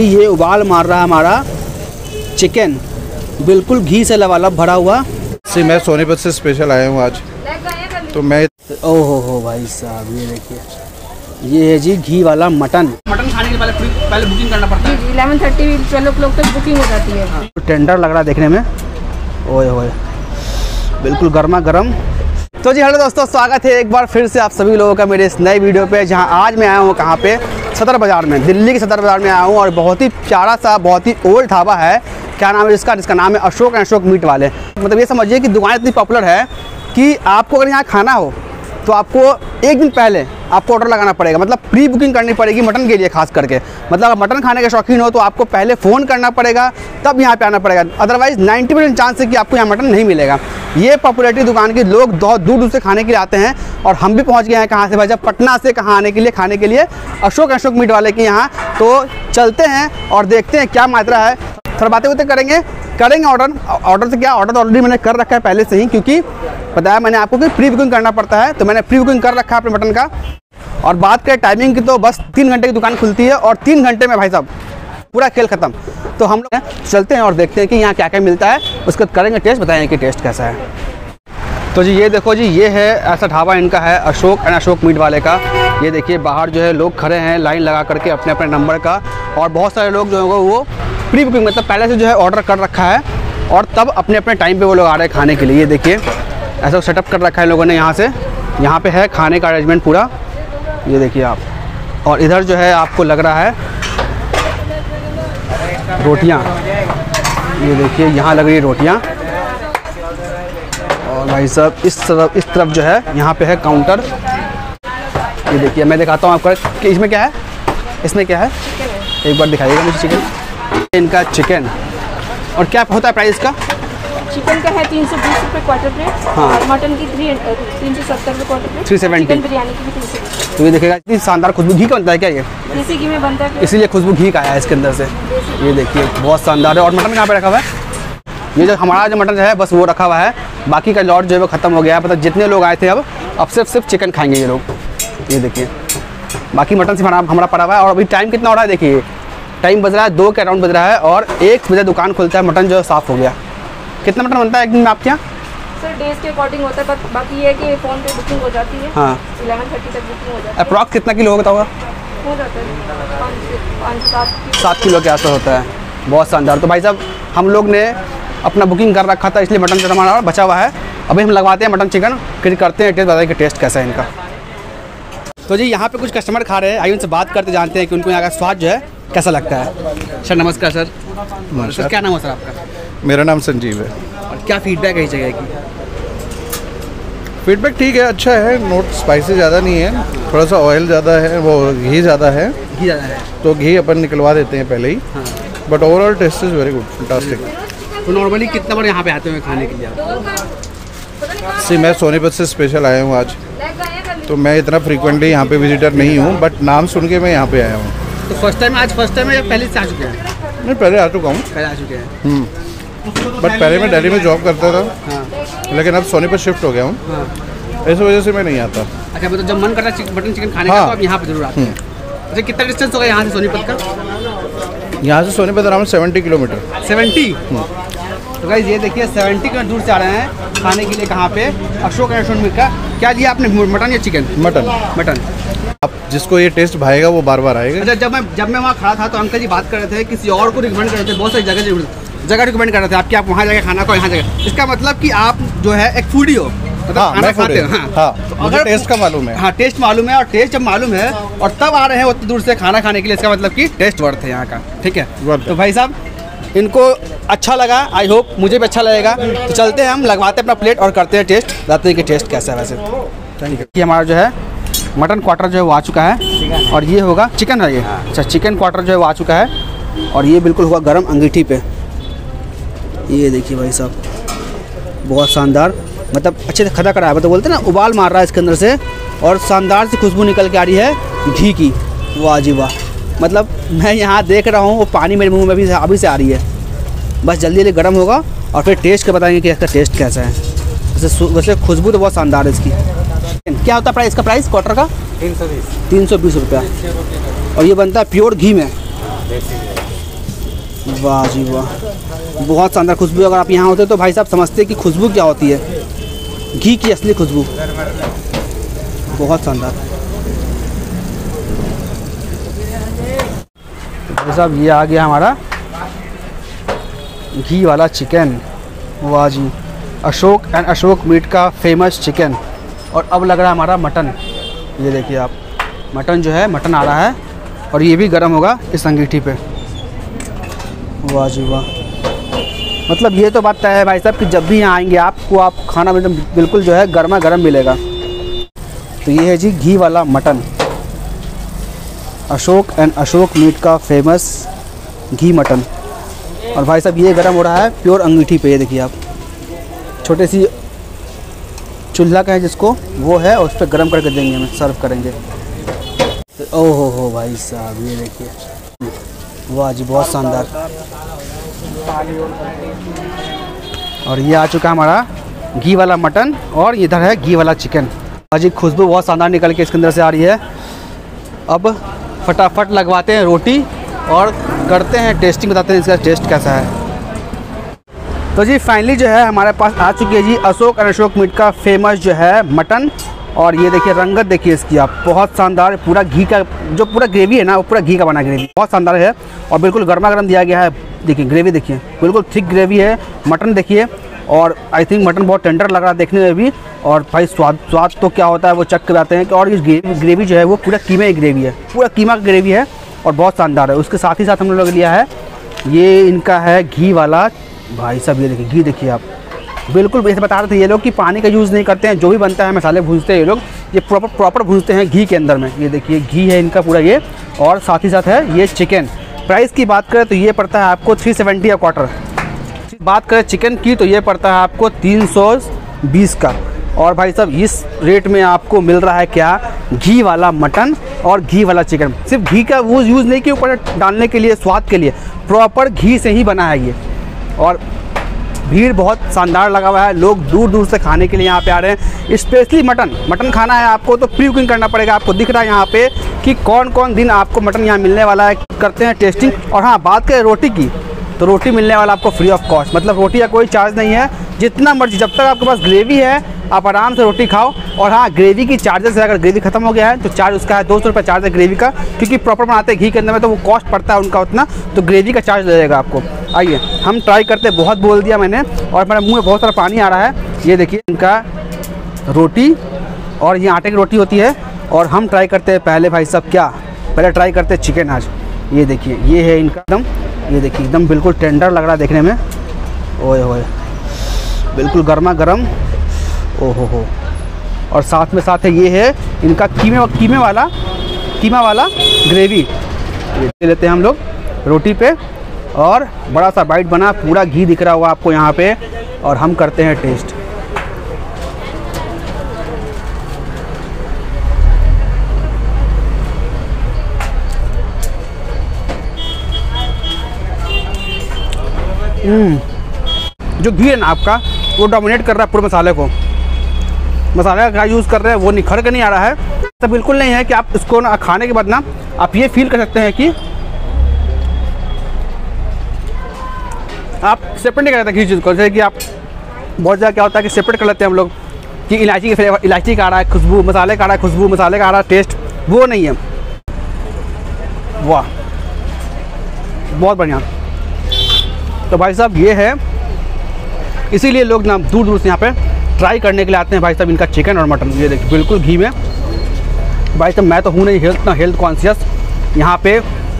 ये उबाल मार रहा है हमारा चिकन, बिल्कुल घी से लबालब भरा हुआ। मैं सोनीपत से स्पेशल आया हूँ आज, तो मैं ओहो भाई साहब, ये देखिए, ये है जी घी वाला मटन। मटन खाने के पहले बुकिंग करना पड़ता है। 11:30 12 o'clock तक बुकिंग हो जाती है। टेंडर लग रहा है देखने में, ओए होए, बिल्कुल गर्मा गर्म। तो जी हेलो दोस्तों, स्वागत है एक बार फिर से आप सभी लोगों का मेरे इस नए वीडियो पे, जहां आज मैं आया हूं कहां पे, सदर बाज़ार में, दिल्ली के सदर बाज़ार में आया हूं। और बहुत ही प्यारा सा, बहुत ही ओल्ड ढाबा है। क्या नाम है जिसका नाम है अशोक मीट वाले। मतलब ये समझिए कि दुकान इतनी पॉपुलर है कि आपको अगर यहाँ खाना हो तो आपको एक दिन पहले आपको ऑर्डर लगाना पड़ेगा, मतलब प्री बुकिंग करनी पड़ेगी मटन के लिए खास करके। मतलब मटन खाने के शौकीन हो तो आपको पहले फ़ोन करना पड़ेगा, तब यहाँ पे आना पड़ेगा। अदरवाइज़ 90% चांस है कि आपको यहाँ मटन नहीं मिलेगा। ये पॉपुलरिटी दुकान के लोग बहुत दूर दूर से खाने के लिए आते हैं। और हम भी पहुँच गए हैं कहाँ से भाई, जब पटना से कहाँ आने के लिए, खाने के लिए अशोक मीट वाले के यहाँ। तो चलते हैं और देखते हैं क्या मात्रा है, थोड़ा बातें करेंगे ऑर्डर से क्या, ऑर्डर तो ऑलरेडी मैंने कर रखा है पहले से ही, क्योंकि बताया मैंने आपको कि प्री बुकिंग करना पड़ता है। तो मैंने प्री बुकिंग कर रखा है अपने मटन का। और बात करें टाइमिंग की तो बस 3 घंटे की दुकान खुलती है और 3 घंटे में भाई साहब पूरा खेल खत्म। तो हम लोग चलते हैं और देखते हैं कि यहाँ क्या क्या मिलता है, उसके बाद करेंगे टेस्ट, बताएंगे कि टेस्ट कैसा है। तो जी ये देखो जी, ये है ऐसा ढाबा इनका है अशोक मीट वाले का। ये देखिए बाहर जो है लोग खड़े हैं लाइन लगा करके अपने अपने नंबर का। और बहुत सारे लोग जो है वो प्री बुकिंग, मतलब पहले से जो है ऑर्डर कर रखा है और तब अपने अपने टाइम पे वो लोग आ रहे हैं खाने के लिए। ये देखिए ऐसा सेटअप कर रखा है लोगों ने यहाँ पे है खाने का अरेंजमेंट पूरा, ये देखिए आप। और इधर जो है आपको लग रहा है रोटियाँ, ये देखिए यहाँ लग रही है रोटियाँ। और भाई साहब इस तरफ जो है यहाँ पे है काउंटर। ये देखिए मैं दिखाता हूँ आपको कि इसमें क्या है, इसमें क्या है, एक बार दिखाइएगा मुझे चिकन, इनका चिकन। और क्या होता है प्राइस का? चिकन का है 320 रुपये क्वार्टर प्लेट। हाँ। और मटन की 370 रुपये क्वार्टर प्लेट। 370। चिकन बिरयानी की भी 370। तो ये देखिएगा इतनी शानदार खुशबू, घी का बनता है क्या ये? देसी घी में बनता है, इसीलिए खुशबू घी का है इसके अंदर से। ये देखिए बहुत शानदार है। और मटन कहाँ पे रखा हुआ है? ये जो हमारा जो मटन है बस वो रखा हुआ है, बाकी का लॉट जो है वो ख़त्म हो गया है। मतलब जितने लोग आए थे अब सिर्फ चिकन खाएंगे ये लोग। ये देखिए बाकी मटन से हमारा पड़ा हुआ है। और अभी टाइम कितना हो रहा है देखिए, टाइम बज रहा है 2 के अराउंड बज रहा है और 1 बजे दुकान खुलता है। मटन जो है साफ़ हो गया। कितना मटन बनता है एक दिन में आपके यहाँ? सर डेज के अकॉर्डिंग होता है, बाकी ये है कि फ़ोन पे बुकिंग हो जाती है। हाँ 11:30 तक बुकिंग हो जाती है। अप्रॉक्स कितना किलो होता होगा? हो जाता है 7 किलो के आसपास होता है। बहुत शानदार। तो भाई साहब हम लोग ने अपना बुकिंग कर रखा था, इसलिए मटन जो हमारा बचा हुआ है। अभी हम लगवाते हैं मटन चिकन, फिर करते हैं टेस्ट, बताइए कि टेस्ट कैसा है इनका। तो जी यहाँ पे कुछ कस्टमर खा रहे हैं, आइए उनसे बात करते जानते हैं कि उनको यहाँ का स्वाद जो है कैसा लगता है। सर नमस्कार। सर नमस्कार। क्या नाम है सर आपका? मेरा नाम संजीव है। और क्या फीडबैक है इस जगह की? फीडबैक ठीक है, अच्छा है। नोट स्पाइसी ज़्यादा नहीं है, थोड़ा सा ऑयल ज़्यादा है, वो घी ज़्यादा है। घी ज़्यादा है तो घी अपन निकलवा देते हैं पहले ही। हाँ। But overall taste is very good, fantastic. तो नॉर्मली कितना बार यहाँ पे आते हैं खाने के लिए आप? मैं सोनीपत से स्पेशल आया हूँ आज, तो मैं इतना फ्रीक्वेंटली यहाँ पे विजिटर नहीं हूँ, बट नाम सुन के मैं यहाँ पे आया हूँ। तो फर्स्ट टाइम है या पहले से आ चुके हैं? मैं पहले आ चुका हूँ। पहले आ चुके हैं। बट पहले मैं दिल्ली में जॉब करता था। हाँ। लेकिन अब सोनीपत शिफ्ट हो गया हूँ। हाँ। इस वजह से मैं नहीं आता। अच्छा मतलब जब मन करता है मटन चिकन खाने का हाँ। तो आप यहाँ पे जरूर आते हैं। अच्छा कितना डिस्टेंस होगा यहाँ से सोनीपत का? यहाँ से सोनीपत अराउंड 70 किलोमीटर। 70। तो गाइस ये देखिए 70 किलोमीटर दूर से आ रहे हैं खाने के लिए। कहाँ पे? अशोक मीट का। क्या लिया आपने, मटन या चिकन? मटन। आप जिसको ये टेस्ट भाएगा वो बार बार आएगा। अच्छा जब मैं वहाँ खड़ा था तो अंकल जी बात कर रहे थे, किसी और को रिकमेंड कर रहे थे, बहुत सारी जगह रिकमेंड कर रहे थे आप कि आप वहाँ जाके खाना खाओ, यहाँ जगह। इसका मतलब कि आप जो है एक फूडी हो, मतलब खाना खाते हो। हाँ, तो मुझे टेस्ट का मालूम है। हाँ टेस्ट मालूम है। और टेस्ट जब मालूम है और तब आ रहे हैं उतनी दूर से खाना खाने के लिए, इसका मतलब कि टेस्ट वर्थ है यहाँ का। ठीक है। तो भाई साहब इनको अच्छा लगा, आई होप मुझे भी अच्छा लगेगा। तो चलते हैं हम, लगवाते हैं अपना प्लेट और करते हैं टेस्ट, बताते हैं कि टेस्ट कैसा है। वैसे थैंक यू। ये हमारा जो है मटन क्वार्टर जो है वो आ चुका है। और ये होगा चिकन है ये। अच्छा चिकन क्वार्टर जो है वो आ चुका है और ये बिल्कुल होगा गर्म अंगीठी पे। ये देखिए भाई साहब बहुत शानदार, मतलब अच्छे से खदा करा है, मतलब बोलते हैं ना उबाल मार रहा है इसके अंदर से। और शानदार सी खुशबू निकल के आ रही है घी की। वाह जी वाह, मतलब मैं यहाँ देख रहा हूँ वो पानी मेरे मुंह में भी अभी से आ रही है। बस जल्दी गर्म होगा और फिर टेस्ट के बताएंगे कि इसका टेस्ट कैसा है। वैसे खुशबू तो बहुत शानदार है इसकी। क्या होता है प्राइस? इसका प्राइस क्वार्टर का 320 रुपया। और ये बनता है प्योर घी में। वाह जी वाह, बहुत शानदार खुशबू। अगर आप यहाँ होते तो भाई साहब समझते कि खुशबू क्या होती है, घी की असली खुशबू। बहुत शानदार। भाई साहब ये आ गया हमारा घी वाला चिकन। वाह जी, अशोक एंड अशोक मीट का फेमस चिकन। और अब लग रहा है हमारा मटन। ये देखिए आप, मटन जो है, मटन आ रहा है और ये भी गर्म होगा इस अंगीठी पे। वाह जी वाह, मतलब ये तो बात तय है भाई साहब कि जब भी यहाँ आएंगे आपको आप खाना बिल्कुल जो है गर्मा गर्म मिलेगा। तो ये है जी घी वाला mutton, Ashok and Ashok meat का फेमस घी मटन। और भाई साहब ये गर्म हो रहा है प्योर अंगीठी पे। ये देखिए आप, छोटे सी चूल्हा का है जिसको वो है और उस पर गर्म करके देंगे, हमें सर्व करेंगे। ओहो हो भाई साहब, ये देखिए, वाह जी बहुत शानदार। और ये आ चुका हमारा घी वाला मटन और इधर है घी वाला चिकन। वाह जी, खुशबू बहुत शानदार निकल के इसके अंदर से आ रही है। अब फटाफट लगवाते हैं रोटी और करते हैं टेस्टिंग, बताते हैं इसका टेस्ट कैसा है। तो जी फाइनली जो है हमारे पास आ चुकी है जी अशोक और अशोक मीट का फेमस जो है मटन। और ये देखिए रंगत देखिए इसकी आप, बहुत शानदार। पूरा घी का जो पूरा ग्रेवी है ना, वो पूरा घी का बना ग्रेवी, बहुत शानदार है। और बिल्कुल गर्मा गर्म दिया गया है। देखिए ग्रेवी देखिए, बिल्कुल थिक ग्रेवी है। मटन देखिए, और आई थिंक मटन बहुत टेंडर लग रहा है देखने में भी। और भाई स्वाद तो क्या होता है वो चख के आते हैं। और ये ग्रेवी जो है वो पूरा कीमे की ग्रेवी है, पूरा कीमा की ग्रेवी है और बहुत शानदार है। उसके साथ ही साथ हम लोग लिया है ये इनका है घी वाला। भाई साहब ये देखिए घी देखिए आप, बिल्कुल ऐसे बता रहे थे ये लोग कि पानी का यूज़ नहीं करते हैं। जो भी बनता है मसाले भूनते हैं ये लोग, ये प्रॉपर भूनते हैं घी के अंदर में। ये देखिए घी है इनका पूरा ये, और साथ ही साथ है ये चिकन। प्राइस की बात करें तो ये पड़ता है आपको 370 या क्वार्टर। बात करें चिकन की तो ये पड़ता है आपको 320 का। और भाई साहब इस रेट में आपको मिल रहा है क्या, घी वाला मटन और घी वाला चिकन। सिर्फ घी का वो यूज़ नहीं किया ऊपर डालने के लिए, स्वाद के लिए, प्रॉपर घी से ही बना है ये। और भीड़ बहुत शानदार लगा हुआ है, लोग दूर दूर से खाने के लिए यहाँ पे आ रहे हैं। स्पेशली मटन खाना है आपको तो प्री कुकिंग करना पड़ेगा। आपको दिख रहा है यहाँ पे कि कौन कौन दिन आपको मटन यहाँ मिलने वाला है। करते हैं टेस्टिंग। और हाँ, बात करें रोटी की तो रोटी मिलने वाला आपको फ्री ऑफ कॉस्ट, मतलब रोटी का कोई चार्ज नहीं है। जितना मर्जी, जब तक आपके पास ग्रेवी है आप आराम से रोटी खाओ। और हाँ, ग्रेवी की चार्जेस है, अगर ग्रेवी खत्म हो गया है तो चार्ज उसका है 200 रुपये चार्ज है ग्रेवी का, क्योंकि प्रॉपर बनाते हैं घी के अंदर में तो वो कॉस्ट पड़ता है उनका उतना, तो ग्रेवी का चार्ज लगेगा आपको। आइए हम ट्राई करते हैं। बहुत बोल दिया मैंने और मेरे मुँह में बहुत सारा पानी आ रहा है। ये देखिए इनका रोटी, और ये आटे की रोटी होती है। और हम ट्राई करते हैं पहले भाई साहब क्या, पहले ट्राई करते हैं चिकन आज। ये देखिए ये है इनका एकदम, ये देखिए एकदम बिल्कुल टेंडर लग रहा है देखने में। ओए होए, बिल्कुल गर्मा गर्म। ओहो हो। और साथ में साथ है ये है इनका कीमा वाला ग्रेवी। ये ले लेते हैं हम लोग रोटी पे, और बड़ा सा बाइट बना, पूरा घी दिख रहा होगा आपको यहाँ पे। और हम करते हैं टेस्ट। जो घी है ना आपका, वो डोमिनेट कर रहा है पूरे मसाले को। मसाले का क्या यूज़ कर रहे हैं वो निखर के नहीं आ रहा है, तो बिल्कुल नहीं है कि आप इसको ना खाने के बाद ना आप ये फील कर सकते हैं कि आप सेपरेट नहीं कर सकते किसी चीज़ को। जैसे कि आप बहुत ज़्यादा क्या होता है कि सेपरेट कर लेते हैं हम लोग कि इलायची के फ्लेवर, इलायची का आ रहा है खुशबू, मसाले का आ रहा है खुशबू, मसाले का आ रहा है टेस्ट, वो नहीं है। वाह, बहुत बढ़िया। तो भाई साहब ये है, इसीलिए लोग ना दूर दूर से यहाँ पे ट्राई करने के लिए आते हैं भाई साहब इनका चिकन और मटन। ये देखिए बिल्कुल घी में। भाई साहब मैं तो हूँ नहीं हेल्थ कॉन्शियस यहाँ पे।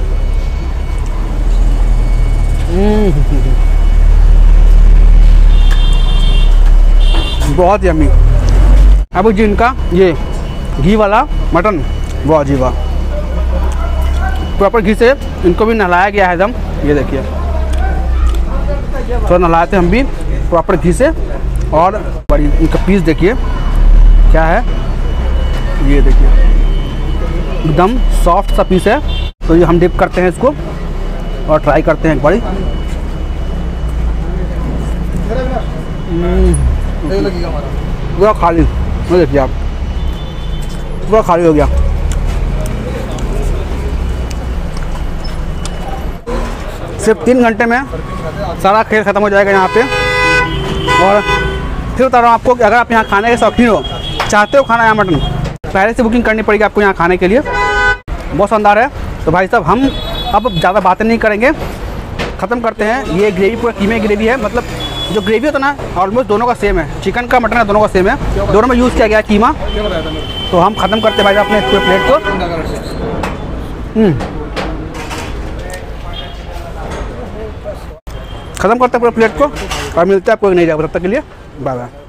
बहुत यम्मी। अब जी इनका ये घी वाला मटन, वाह जी वाह, प्रॉपर घी से इनको भी नहलाया गया है एकदम। ये देखिए थोड़ा नहलाए थे हम भी प्रॉपर घी से। और बड़ी इनका पीस देखिए क्या है, ये देखिए एकदम सॉफ्ट सा पीस है। तो ये हम डिप करते हैं इसको और ट्राई करते हैं एक बारी। पूरा खाली, देखिए आप पूरा खाली हो गया। सिर्फ 3 घंटे में सारा खेल ख़त्म हो जाएगा यहाँ पे। और फिर बता रहा हूँ आपको कि अगर आप यहाँ खाने के शौकीन हो, चाहते हो खाना यहाँ मटन, पहले से बुकिंग करनी पड़ेगी आपको यहाँ खाने के लिए। बहुत शानदार है। तो भाई साहब हम अब ज़्यादा बातें नहीं करेंगे, ख़त्म करते हैं। ये ग्रेवी पूरा कीमे ग्रेवी है, मतलब जो ग्रेवी होता है ना ऑलमोस्ट दोनों का सेम है, चिकन का मटन का दोनों का सेम है, दोनों में यूज़ किया गया है कीमा। तो हम ख़त्म करते हैं भाई अपने पूरे प्लेट को। ख़त्म करते हैं पूरे प्लेट को और मिलते हैं आपको एक नई जगह, तब तक के लिए बाय बाय।